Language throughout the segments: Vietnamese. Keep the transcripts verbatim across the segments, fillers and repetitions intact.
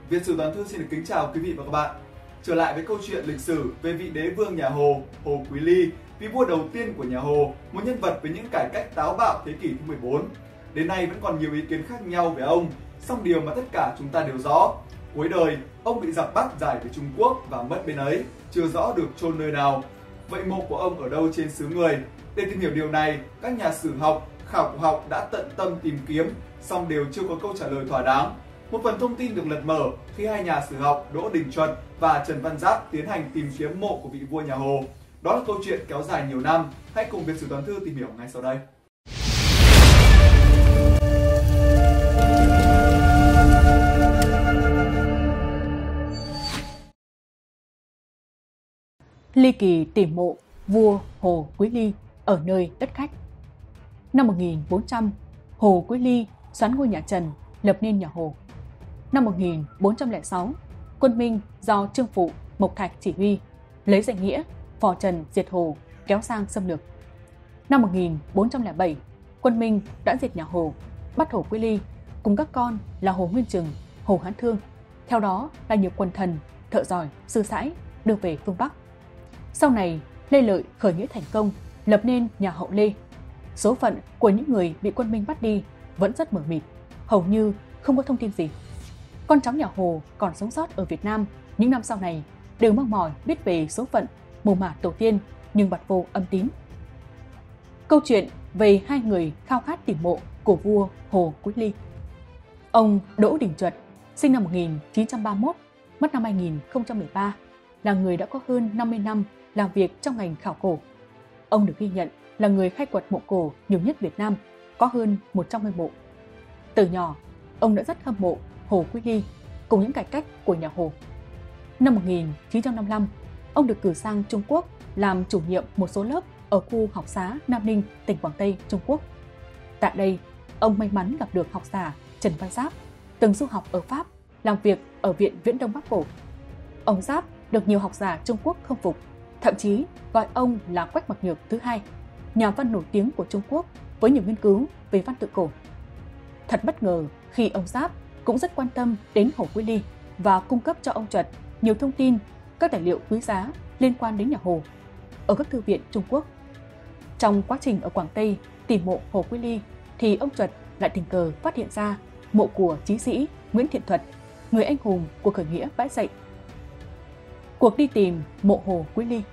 Việt Sử Toàn Thư xin được kính chào quý vị và các bạn. Trở lại với câu chuyện lịch sử về vị đế vương nhà Hồ, Hồ Quý Ly, vị vua đầu tiên của nhà Hồ, một nhân vật với những cải cách táo bạo thế kỷ thứ mười bốn. Đến nay vẫn còn nhiều ý kiến khác nhau về ông, song điều mà tất cả chúng ta đều rõ, cuối đời ông bị giặc Bắc giải về Trung Quốc và mất bên ấy, chưa rõ được chôn nơi nào. Vậy mộ của ông ở đâu trên xứ người? Để tìm hiểu điều này, các nhà sử học, khảo cổ học đã tận tâm tìm kiếm, song đều chưa có câu trả lời thỏa đáng. Một phần thông tin được lật mở khi hai nhà sử học Đỗ Đình Chuẩn và Trần Văn Giáp tiến hành tìm kiếm mộ của vị vua nhà Hồ. Đó là câu chuyện kéo dài nhiều năm. Hãy cùng Việt Sử Toàn Thư tìm hiểu ngay sau đây. Ly Kỳ tìm mộ vua Hồ Quý Ly ở nơi đất khách. Năm một nghìn bốn trăm, Hồ Quý Ly soán ngôi nhà Trần, lập nên nhà Hồ. Năm một nghìn bốn trăm lẻ sáu, quân Minh do Trương Phụ, Mộc Thạch chỉ huy, lấy danh nghĩa phò Trần diệt Hồ, kéo sang xâm lược. Năm một nghìn bốn trăm lẻ bảy, quân Minh đã diệt nhà Hồ, bắt Hồ Quý Ly cùng các con là Hồ Nguyên Trừng, Hồ Hán Thương, theo đó là nhiều quần thần, thợ giỏi, sư sãi đưa về phương Bắc. Sau này, Lê Lợi khởi nghĩa thành công, lập nên nhà Hậu Lê. Số phận của những người bị quân Minh bắt đi vẫn rất mờ mịt, hầu như không có thông tin gì. Con cháu nhà Hồ còn sống sót ở Việt Nam những năm sau này đều mong mỏi biết về số phận mồ mả tổ tiên, nhưng bặt vô âm tín. Câu chuyện về hai người khao khát tìm mộ của vua Hồ Quý Ly. Ông Đỗ Đình Chuẩn, sinh năm một nghìn chín trăm ba mươi mốt, mất năm hai nghìn không trăm lẻ ba, là người đã có hơn năm mươi năm làm việc trong ngành khảo cổ. Ông được ghi nhận là người khai quật mộ cổ nhiều nhất Việt Nam, có hơn một trăm ngôi mộ. Từ nhỏ, ông đã rất hâm mộ Hồ Quý Ly cùng những cải cách của nhà Hồ. Năm một nghìn chín trăm năm mươi lăm, ông được cử sang Trung Quốc làm chủ nhiệm một số lớp ở khu học xá Nam Ninh, tỉnh Quảng Tây, Trung Quốc. Tại đây, ông may mắn gặp được học giả Trần Văn Giáp, từng du học ở Pháp, làm việc ở Viện Viễn Đông Bắc Cổ. Ông Giáp được nhiều học giả Trung Quốc khâm phục, thậm chí gọi ông là Quách Mặc Nhược thứ hai, nhà văn nổi tiếng của Trung Quốc với nhiều nghiên cứu về văn tự cổ. Thật bất ngờ khi ông Giáp cũng rất quan tâm đến Hồ Quý Ly và cung cấp cho ông Chuẩn nhiều thông tin, các tài liệu quý giá liên quan đến nhà Hồ ở các thư viện Trung Quốc. Trong quá trình ở Quảng Tây tìm mộ Hồ Quý Ly thì ông Chuẩn lại tình cờ phát hiện ra mộ của chí sĩ Nguyễn Thiện Thuật, người anh hùng của khởi nghĩa Bãi Dậy. Cuộc đi tìm mộ Hồ Quý Ly.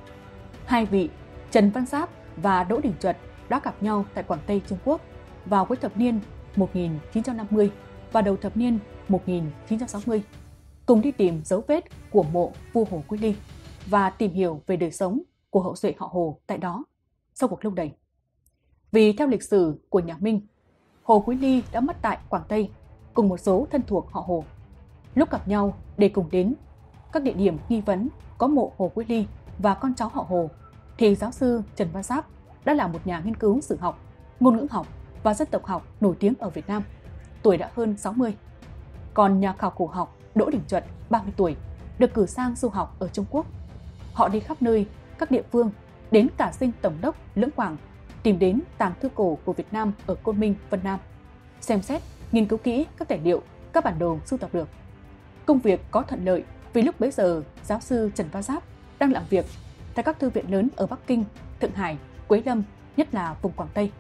Hai vị Trần Văn Giáp và Đỗ Đình Chuẩn đã gặp nhau tại Quảng Tây Trung Quốc vào cuối thập niên một nghìn chín trăm năm mươi và đầu thập niên một nghìn chín trăm sáu mươi, cùng đi tìm dấu vết của mộ vua Hồ Quý Ly và tìm hiểu về đời sống của hậu duệ họ Hồ tại đó sau cuộc lưu đày. Vì theo lịch sử của nhà Minh, Hồ Quý Ly đã mất tại Quảng Tây cùng một số thân thuộc họ Hồ. Lúc gặp nhau để cùng đến các địa điểm nghi vấn có mộ Hồ Quý Ly và con cháu họ Hồ, thì giáo sư Trần Văn Giáp đã là một nhà nghiên cứu sử học, ngôn ngữ học và dân tộc học nổi tiếng ở Việt Nam, tuổi đã hơn sáu mươi. Còn nhà khảo cổ học Đỗ Đình Chuẩn, ba mươi tuổi, được cử sang du học ở Trung Quốc. Họ đi khắp nơi, các địa phương, đến cả dinh Tổng đốc Lưỡng Quảng, tìm đến tàng thư cổ của Việt Nam ở Côn Minh, Vân Nam, xem xét, nghiên cứu kỹ các tài liệu, các bản đồ sưu tập được. Công việc có thuận lợi vì lúc bấy giờ giáo sư Trần Văn Giáp đang làm việc tại các thư viện lớn ở Bắc Kinh, Thượng Hải, Quế Lâm, nhất là vùng Quảng Tây.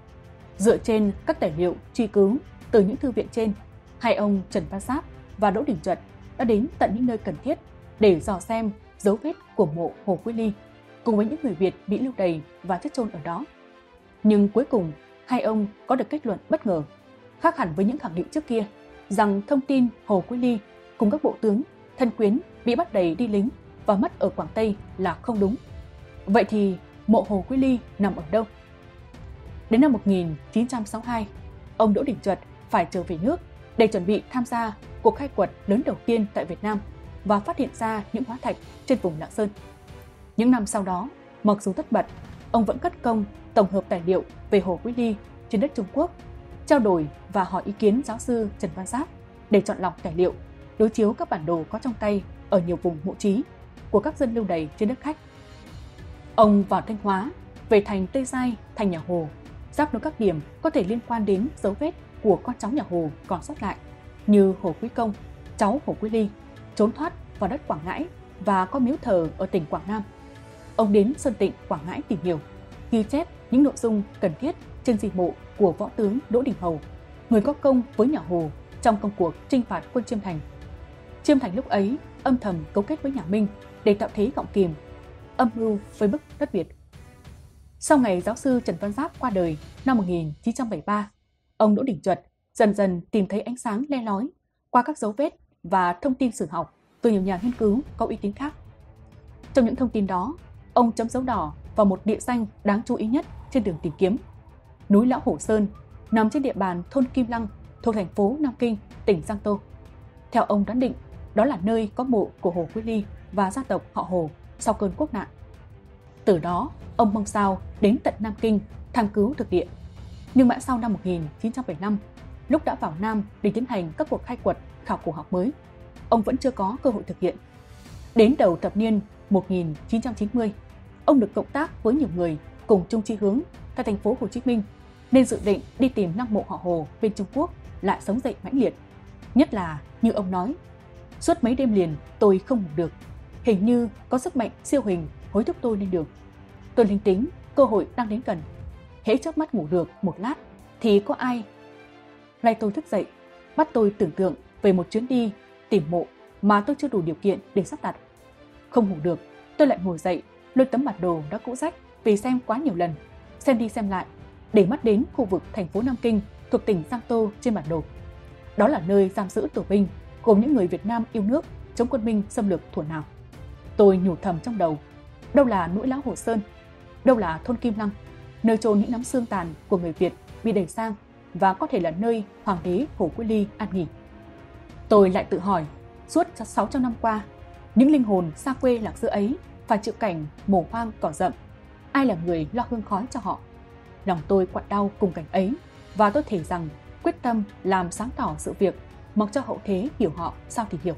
Dựa trên các tài liệu truy cứu từ những thư viện trên, hai ông Trần Văn Giáp và Đỗ Đình Chuẩn đã đến tận những nơi cần thiết để dò xem dấu vết của mộ Hồ Quý Ly cùng với những người Việt bị lưu đày và chất chôn ở đó. Nhưng cuối cùng, hai ông có được kết luận bất ngờ, khác hẳn với những khẳng định trước kia, rằng thông tin Hồ Quý Ly cùng các bộ tướng, thân quyến bị bắt đày đi lính và mất ở Quảng Tây là không đúng. Vậy thì mộ Hồ Quý Ly nằm ở đâu? Đến năm một nghìn chín trăm sáu mươi hai, ông Đỗ Đình Chuẩn phải trở về nước để chuẩn bị tham gia cuộc khai quật lớn đầu tiên tại Việt Nam và phát hiện ra những hóa thạch trên vùng Lạng Sơn. Những năm sau đó, mặc dù tất bật, ông vẫn cất công tổng hợp tài liệu về Hồ Quý Ly trên đất Trung Quốc, trao đổi và hỏi ý kiến giáo sư Trần Văn Giáp để chọn lọc tài liệu, đối chiếu các bản đồ có trong tay ở nhiều vùng mộ chí của các dân lưu đày trên đất khách. Ông vào Thanh Hóa, về thành Tây Giai, thành nhà Hồ, giáp nối các điểm có thể liên quan đến dấu vết của con cháu nhà Hồ còn sót lại như Hồ Quý Công, cháu Hồ Quý Ly, trốn thoát vào đất Quảng Ngãi và có miếu thờ ở tỉnh Quảng Nam. Ông đến Sơn Tịnh, Quảng Ngãi tìm hiểu, ghi chép những nội dung cần thiết trên di mộ của võ tướng Đỗ Đình Hầu, người có công với nhà Hồ trong công cuộc chinh phạt quân Chiêm Thành. Chiêm Thành lúc ấy âm thầm cấu kết với nhà Minh để tạo thế gọng kìm, âm mưu với bức đất Việt. Sau ngày giáo sư Trần Văn Giáp qua đời năm một nghìn chín trăm bảy mươi ba, ông Đỗ Đình Duật dần dần tìm thấy ánh sáng le lói qua các dấu vết và thông tin sử học từ nhiều nhà nghiên cứu có uy tín khác. Trong những thông tin đó, ông chấm dấu đỏ vào một địa danh đáng chú ý nhất trên đường tìm kiếm: núi Lão Hổ Sơn, nằm trên địa bàn thôn Kim Lăng thuộc thành phố Nam Kinh, tỉnh Giang Tô. Theo ông đoán định, đó là nơi có mộ của Hồ Quý Ly và gia tộc họ Hồ sau cơn quốc nạn. Từ đó, ông mong sao đến tận Nam Kinh thăm cứu thực địa. Nhưng mãi sau năm một nghìn chín trăm bảy mươi lăm, lúc đã vào Nam để tiến hành các cuộc khai quật khảo cổ học mới, ông vẫn chưa có cơ hội thực hiện. Đến đầu thập niên một nghìn chín trăm chín mươi, ông được cộng tác với nhiều người cùng chung chí hướng tại thành phố Hồ Chí Minh, nên dự định đi tìm lăng mộ họ Hồ bên Trung Quốc lại sống dậy mãnh liệt. Nhất là, như ông nói, suốt mấy đêm liền tôi không ngủ được, hình như có sức mạnh siêu hình hối thúc tôi lên đường. Tôi linh tính cơ hội đang đến gần, hễ chớp mắt ngủ được một lát thì có ai lay tôi thức dậy, bắt tôi tưởng tượng về một chuyến đi tìm mộ mà tôi chưa đủ điều kiện để sắp đặt. Không ngủ được, tôi lại ngồi dậy, lôi tấm bản đồ đã cũ rách vì xem quá nhiều lần, xem đi xem lại, để mắt đến khu vực thành phố Nam Kinh thuộc tỉnh Giang Tô trên bản đồ. Đó là nơi giam giữ tù binh gồm những người Việt Nam yêu nước chống quân Minh xâm lược thuở nào. Tôi nhủ thầm trong đầu, đâu là núi Lão Hồ Sơn, đâu là thôn Kim Lăng, nơi chôn những nắm xương tàn của người Việt bị đẩy sang, và có thể là nơi Hoàng đế Hồ Quý Ly an nghỉ. Tôi lại tự hỏi, suốt sáu trăm năm qua, những linh hồn xa quê lạc xứ ấy phải chịu cảnh mồ hoang cỏ rậm, ai là người lo hương khói cho họ? Lòng tôi quặn đau cùng cảnh ấy, và tôi thề rằng quyết tâm làm sáng tỏ sự việc, mặc cho hậu thế hiểu họ sao thì hiểu.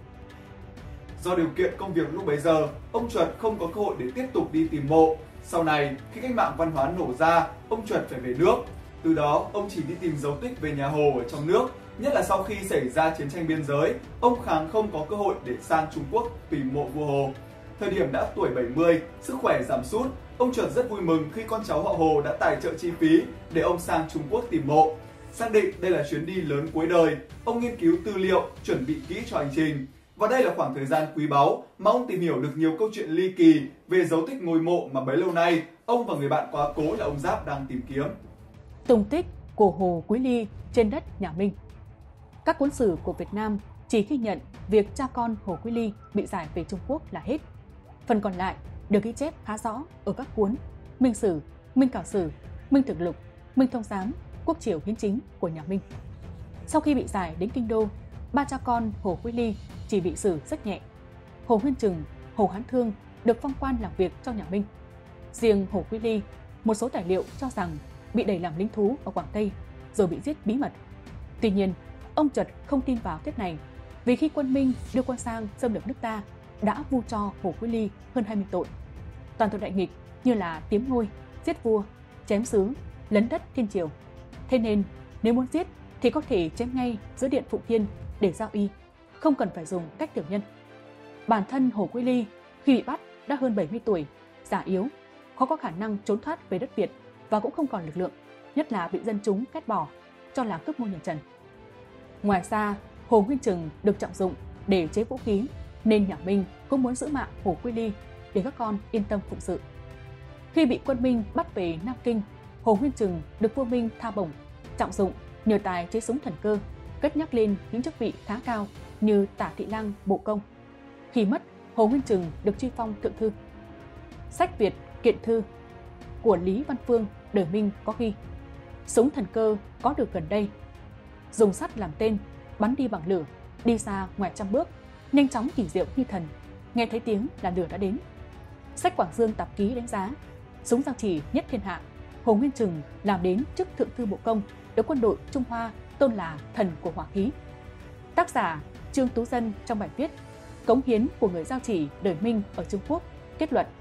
Do điều kiện công việc lúc bấy giờ, ông Duật không có cơ hội để tiếp tục đi tìm mộ. Sau này, khi cách mạng văn hóa nổ ra, ông Duật phải về nước. Từ đó, ông chỉ đi tìm dấu tích về nhà Hồ ở trong nước. Nhất là sau khi xảy ra chiến tranh biên giới, ông Kháng không có cơ hội để sang Trung Quốc tìm mộ vua Hồ. Thời điểm đã tuổi bảy mươi, sức khỏe giảm sút, ông Duật rất vui mừng khi con cháu họ Hồ đã tài trợ chi phí để ông sang Trung Quốc tìm mộ. Xác định đây là chuyến đi lớn cuối đời, ông nghiên cứu tư liệu, chuẩn bị kỹ cho hành trình. Và đây là khoảng thời gian quý báu mà ông tìm hiểu được nhiều câu chuyện ly kỳ về dấu tích ngôi mộ mà bấy lâu nay ông và người bạn quá cố là ông Giáp đang tìm kiếm. Tung tích của Hồ Quý Ly trên đất nhà Minh. Các cuốn sử của Việt Nam chỉ ghi nhận việc cha con Hồ Quý Ly bị giải về Trung Quốc là hết. Phần còn lại được ghi chép khá rõ ở các cuốn Minh Sử, Minh Khảo Sử, Minh Thực Lục, Minh Thông Giám, Quốc Triều Hiến Chính của nhà Minh. Sau khi bị giải đến Kinh Đô, ba cha con Hồ Quý Ly chỉ bị xử rất nhẹ. Hồ Nguyên Trừng, Hồ Hán Thương được phong quan làm việc cho nhà Minh. Riêng Hồ Quý Ly, một số tài liệu cho rằng bị đẩy làm lính thú ở Quảng Tây rồi bị giết bí mật. Tuy nhiên, ông Duật không tin vào thuyết này, vì khi quân Minh đưa quân sang xâm lược nước ta đã vu cho Hồ Quý Ly hơn hai mươi tội. Toàn tội đại nghịch như là tiếm ngôi, giết vua, chém xứ, lấn đất thiên triều. Thế nên, nếu muốn giết thì có thể chém ngay giữa điện Phụng Thiên để giao y, không cần phải dùng cách tiểu nhân. Bản thân Hồ Quý Ly khi bị bắt đã hơn bảy mươi tuổi, già yếu, khó có khả năng trốn thoát về đất Việt và cũng không còn lực lượng, nhất là bị dân chúng ghét bỏ, cho là cướp ngôi nhà Trần. Ngoài ra, Hồ Nguyên Trừng được trọng dụng để chế vũ khí, nên nhà Minh cũng muốn giữ mạng Hồ Quý Ly để các con yên tâm phụng sự. Khi bị quân Minh bắt về Nam Kinh, Hồ Nguyên Trừng được vua Minh tha bổng, trọng dụng nhờ tài chế súng thần cơ, cất nhắc lên những chức vị khá cao như Tả Thị Lang Bộ Công. Khi mất, Hồ Nguyên Trừng được truy phong thượng thư. Sách Việt Kiện Thư của Lý Văn Phương đời Minh có ghi: súng thần cơ có được gần đây, dùng sắt làm tên, bắn đi bằng lửa, đi xa ngoài trăm bước, nhanh chóng kỳ diệu như thần, nghe thấy tiếng là lửa đã đến. Sách Quảng Dương Tạp Ký đánh giá súng giao chỉ nhất thiên hạ, Hồ Nguyên Trừng làm đến chức thượng thư Bộ Công, được quân đội Trung Hoa tôn là thần của hỏa khí. Tác giả Trương Tú Dân trong bài viết Cống hiến của người giao chỉ đời Minh ở Trung Quốc kết luận: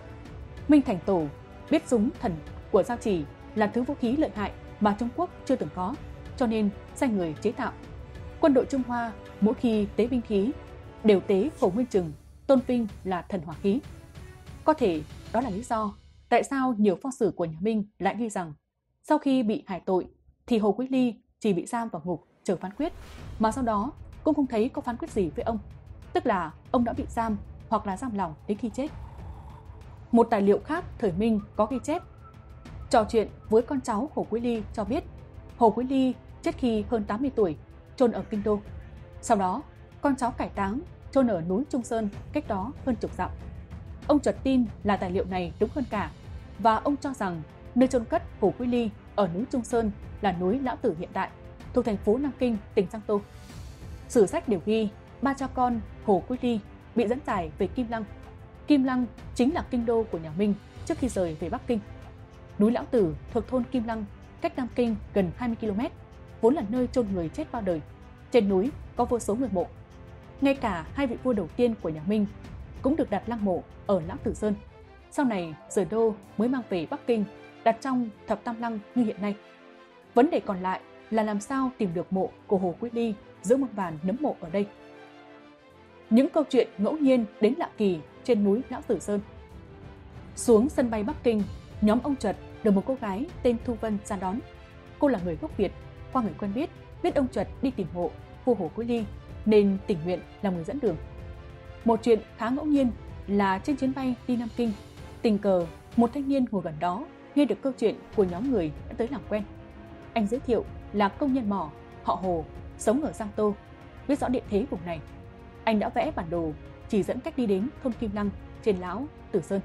Minh Thành Tổ biết súng thần của giao chỉ là thứ vũ khí lợi hại mà Trung Quốc chưa từng có, cho nên sai người chế tạo. Quân đội Trung Hoa mỗi khi tế binh khí đều tế Hồ Nguyên Trừng, tôn vinh là thần hỏa khí. Có thể đó là lý do tại sao nhiều pho sử của nhà Minh lại ghi rằng sau khi bị hải tội thì Hồ Quý Ly chỉ bị giam vào ngục chờ phán quyết, mà sau đó cũng không thấy có phán quyết gì với ông, tức là ông đã bị giam hoặc là giam lỏng đến khi chết. Một tài liệu khác thời Minh có ghi chép trò chuyện với con cháu Hồ Quý Ly cho biết Hồ Quý Ly chết khi hơn tám mươi tuổi, chôn ở Kinh Đô. Sau đó con cháu cải táng chôn ở núi Trung Sơn cách đó hơn chục dặm. Ông chợt tin là tài liệu này đúng hơn cả, và ông cho rằng nơi chôn cất Hồ Quý Ly ở núi Trung Sơn là núi Lão Tử hiện tại, thuộc thành phố Nam Kinh, tỉnh Giang Tô. Sử sách đều ghi ba cha con Hồ Quý Ly bị dẫn giải về Kim Lăng. Kim Lăng chính là kinh đô của nhà Minh trước khi rời về Bắc Kinh. Núi Lão Tử thuộc thôn Kim Lăng, cách Nam Kinh gần hai mươi ki lô mét, vốn là nơi chôn người chết bao đời. Trên núi có vô số người mộ. Ngay cả hai vị vua đầu tiên của nhà Minh cũng được đặt lăng mộ ở Lão Tử Sơn. Sau này rời đô mới mang về Bắc Kinh, đặt trong thập tam lăng như hiện nay. Vấn đề còn lại là làm sao tìm được mộ của Hồ Quý Ly giữa muôn vàn nấm mộ ở đây. Những câu chuyện ngẫu nhiên đến lạ kỳ trên núi Lão Tử Sơn. Xuống sân bay Bắc Kinh, nhóm ông Chật được một cô gái tên Thu Vân ra đón. Cô là người gốc Việt, qua người quen biết, biết ông Chật đi tìm mộ vua Hồ Quý Ly nên tình nguyện làm người dẫn đường. Một chuyện khá ngẫu nhiên là trên chuyến bay đi Nam Kinh, tình cờ một thanh niên ngồi gần đó nghe được câu chuyện của nhóm người đã tới làm quen. Anh giới thiệu là công nhân mỏ họ Hồ, sống ở Giang Tô, biết rõ địa thế vùng này. Anh đã vẽ bản đồ chỉ dẫn cách đi đến thôn Kim Lăng trên Lão Tử Sơn.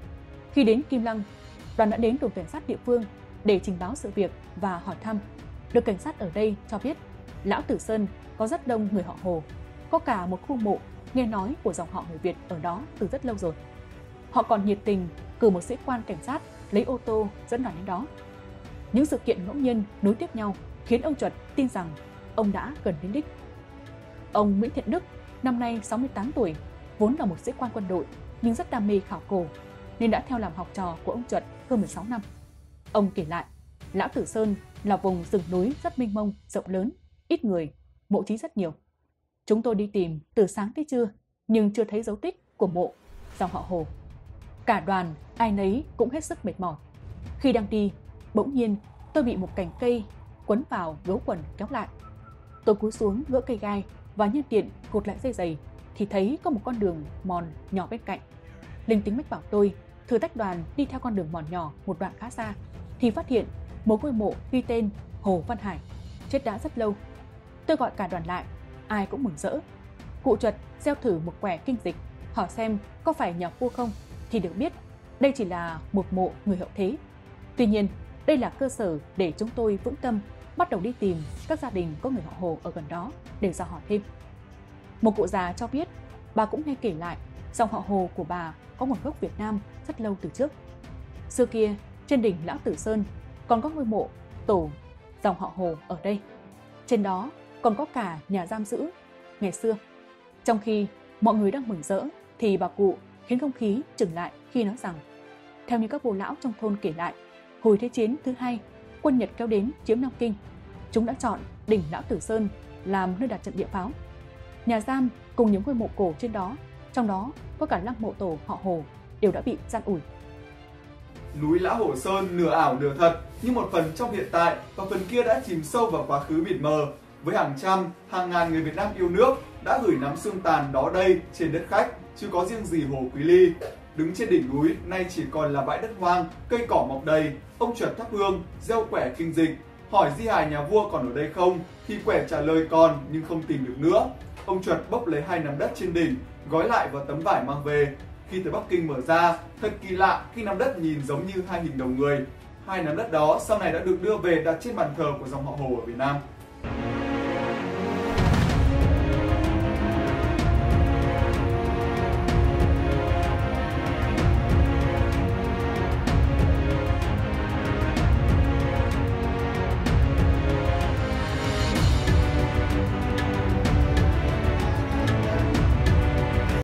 Khi đến Kim Lăng, đoàn đã đến đồn cảnh sát địa phương để trình báo sự việc và hỏi thăm. Được cảnh sát ở đây cho biết Lão Tử Sơn có rất đông người họ Hồ, có cả một khu mộ nghe nói của dòng họ người Việt ở đó từ rất lâu rồi. Họ còn nhiệt tình cử một sĩ quan cảnh sát lấy ô tô dẫn đoàn đến đó. Những sự kiện ngẫu nhiên nối tiếp nhau khiến ông Chật tin rằng ông đã gần đến đích. Ông Nguyễn Thiện Đức, năm nay sáu mươi tám tuổi, vốn là một sĩ quan quân đội nhưng rất đam mê khảo cổ nên đã theo làm học trò của ông Chật hơn mười sáu năm. Ông kể lại, Lão Tử Sơn là vùng rừng núi rất mênh mông, rộng lớn, ít người, mộ chí rất nhiều. Chúng tôi đi tìm từ sáng tới trưa nhưng chưa thấy dấu tích của mộ dòng họ Hồ. Cả đoàn ai nấy cũng hết sức mệt mỏi. Khi đang đi, bỗng nhiên tôi bị một cành cây quấn vào gấu quần kéo lại. Tôi cúi xuống gỡ cây gai và nhân tiện cột lại dây giày thì thấy có một con đường mòn nhỏ bên cạnh. Linh tính mách bảo tôi thử tách đoàn đi theo con đường mòn nhỏ một đoạn khá xa thì phát hiện một ngôi mộ ghi tên Hồ Văn Hải, chết đã rất lâu. Tôi gọi cả đoàn lại, ai cũng mừng rỡ. Cụ Chật gieo thử một quẻ kinh dịch, hỏi xem có phải nhà vua không, thì được biết đây chỉ là một mộ người hậu thế. Tuy nhiên, đây là cơ sở để chúng tôi vững tâm bắt đầu đi tìm các gia đình có người họ Hồ ở gần đó để dò hỏi thêm. Một cụ già cho biết bà cũng nghe kể lại dòng họ Hồ của bà có nguồn gốc Việt Nam rất lâu từ trước. Xưa kia, trên đỉnh Lão Tử Sơn còn có ngôi mộ tổ dòng họ Hồ ở đây. Trên đó còn có cả nhà giam giữ ngày xưa. Trong khi mọi người đang mừng rỡ thì bà cụ khiến không khí chững lại khi nói rằng theo như các bố lão trong thôn kể lại, hồi Thế chiến thứ hai, quân Nhật kéo đến chiếm Nam Kinh, chúng đã chọn đỉnh Lão Tử Sơn làm nơi đặt trận địa pháo. Nhà giam cùng những ngôi mộ cổ trên đó, trong đó có cả lăng mộ tổ họ Hồ, đều đã bị san ủi. Núi Lão Hồ Sơn nửa ảo nửa thật, nhưng một phần trong hiện tại và phần kia đã chìm sâu vào quá khứ mịt mờ. Với hàng trăm, hàng ngàn người Việt Nam yêu nước đã gửi nắm xương tàn đó đây trên đất khách, chứ có riêng gì Hồ Quý Ly. Đứng trên đỉnh núi nay chỉ còn là bãi đất hoang, cây cỏ mọc đầy. Ông Chật thắp hương, gieo quẻ kinh dịch, hỏi di hài nhà vua còn ở đây không, thì quẻ trả lời còn nhưng không tìm được nữa. Ông Chật bốc lấy hai nắm đất trên đỉnh, gói lại vào tấm vải mang về. Khi tới Bắc Kinh mở ra, thật kỳ lạ khi nắm đất nhìn giống như hai hình đầu người. Hai nắm đất đó sau này đã được đưa về đặt trên bàn thờ của dòng họ Hồ ở Việt Nam.